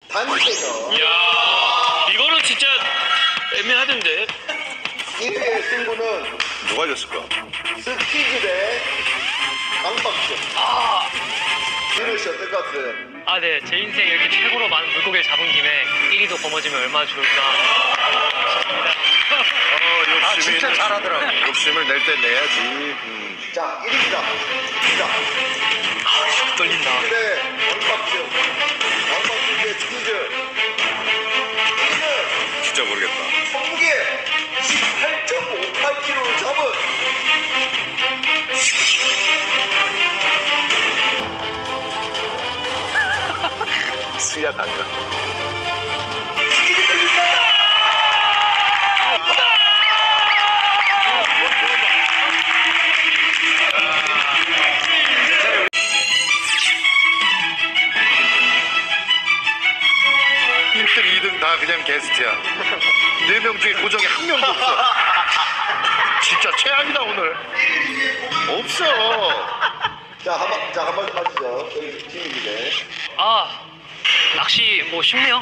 단체전. 이야, 이거는 진짜 애매하던데. 1위의 승부는 누가 이겼을까? 스키즈 대 강박수. 민호 씨 어떨 것 같아요? 아, 네. 제 인생 이렇게 최고로 많은 물고기를 잡은 김에 1위도 거머쥐면 얼마나 좋을까 싶습니다. 욕심이 잘하더라고. 욕심을 낼 때 내야지. 자, 1위입니다. 떨린다. 스키즈 대 강박수. 강박수 대 스키즈. 1위는 진짜 모르겠다. 성무게 18.58kg를 잡은 수약 아니야. 일등 2등 다 그냥 게스트야. 4명 중에 고정이 한 명도 없어. 진짜 최악이다 오늘. 없어. 자, 한 번 하시죠. 여기 팀인데. 아, 낚시 뭐 쉽네요.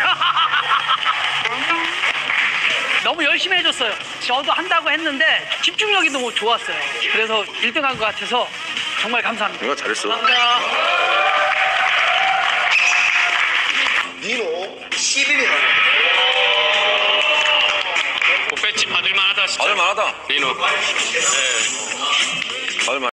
너무 열심히 해줬어요. 저도 한다고 했는데 집중력이 너무 좋았어요. 그래서 1등 한 것 같아서 정말 감사합니다. 누가 잘했어. 감사합니다. 민호 11위. 배지 받을만하다 진짜. 받을만하다. 민호. 받을만.